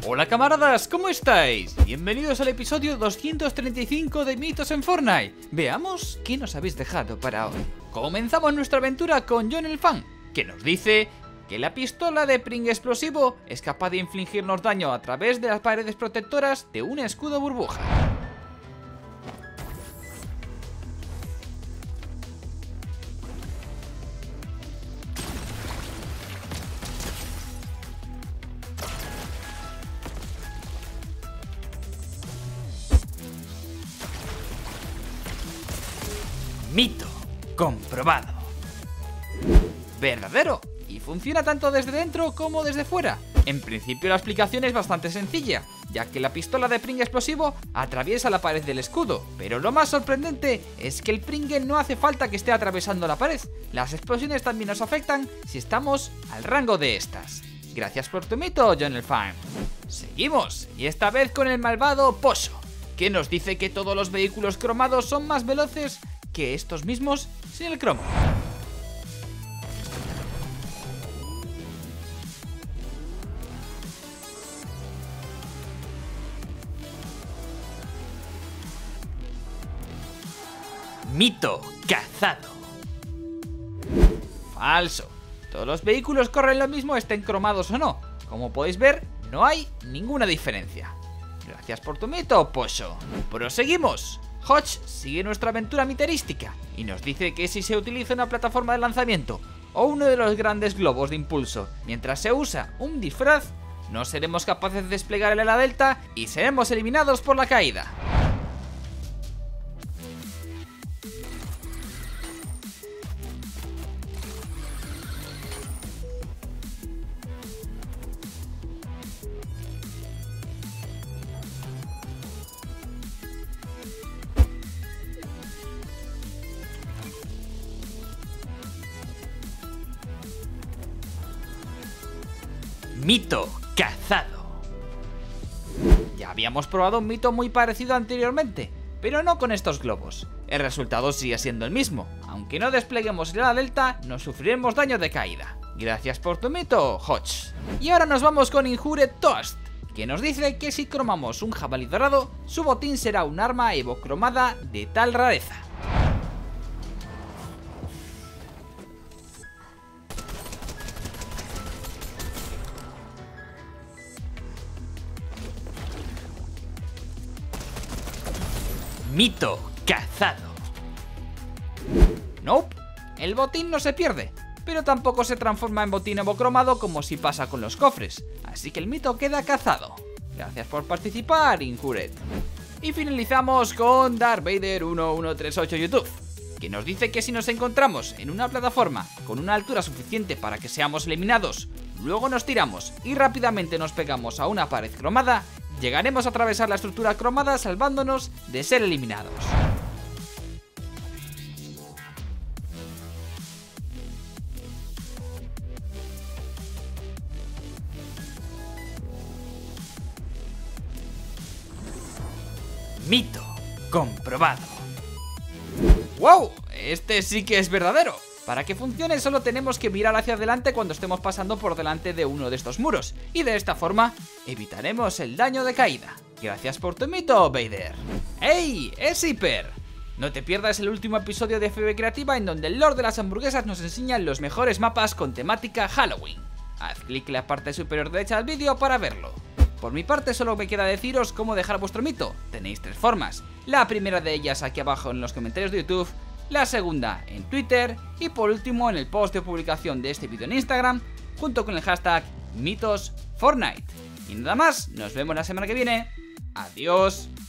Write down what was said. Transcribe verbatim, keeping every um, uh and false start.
Hola camaradas, ¿cómo estáis? Bienvenidos al episodio doscientos treinta y cinco de Mitos en Fortnite. Veamos qué nos habéis dejado para hoy. Comenzamos nuestra aventura con John el Fan, que nos dice que la pistola de Pring explosivo es capaz de infligirnos daño a través de las paredes protectoras de un escudo burbuja. Mito comprobado. Verdadero, y funciona tanto desde dentro como desde fuera. En principio la explicación es bastante sencilla, ya que la pistola de Pring explosivo atraviesa la pared del escudo, pero lo más sorprendente es que el Pringue no hace falta que esté atravesando la pared. Las explosiones también nos afectan si estamos al rango de estas. Gracias por tu mito, John el Fan. Seguimos, y esta vez con el malvado Pozo, que nos dice que todos los vehículos cromados son más veloces que estos mismos sin el cromo. Mito cazado. Falso. Todos los vehículos corren lo mismo, estén cromados o no. Como podéis ver, no hay ninguna diferencia. Gracias por tu mito, Pozo. Proseguimos. Hodge sigue nuestra aventura miterística y nos dice que si se utiliza una plataforma de lanzamiento o uno de los grandes globos de impulso mientras se usa un disfraz, no seremos capaces de desplegar el ala delta y seremos eliminados por la caída. Mito cazado. Ya habíamos probado un mito muy parecido anteriormente, pero no con estos globos. El resultado sigue siendo el mismo. Aunque no despleguemos el ala delta, no sufriremos daño de caída. Gracias por tu mito, Hodge. Y ahora nos vamos con Injured Toast, que nos dice que si cromamos un jabalí dorado, su botín será un arma evocromada de tal rareza. Mito cazado. Nope, el botín no se pierde, pero tampoco se transforma en botín evocromado como si pasa con los cofres, así que el mito queda cazado. Gracias por participar, Injured. Y finalizamos con Darth Vader uno uno tres ocho YouTube, que nos dice que si nos encontramos en una plataforma con una altura suficiente para que seamos eliminados, luego nos tiramos y rápidamente nos pegamos a una pared cromada, llegaremos a atravesar la estructura cromada salvándonos de ser eliminados. Mito comprobado. ¡Wow! Este sí que es verdadero. Para que funcione solo tenemos que mirar hacia adelante cuando estemos pasando por delante de uno de estos muros, y de esta forma evitaremos el daño de caída. Gracias por tu mito, Vader. ¡Hey! ¡Es Hiper! No te pierdas el último episodio de F B Creativa, en donde el Lord de las hamburguesas nos enseña los mejores mapas con temática Halloween. Haz clic en la parte superior derecha del vídeo para verlo. Por mi parte solo me queda deciros cómo dejar vuestro mito. Tenéis tres formas. La primera de ellas aquí abajo en los comentarios de YouTube, la segunda en Twitter y por último en el post de publicación de este vídeo en Instagram, junto con el hashtag MitosFortnite. Y nada más, nos vemos la semana que viene. Adiós.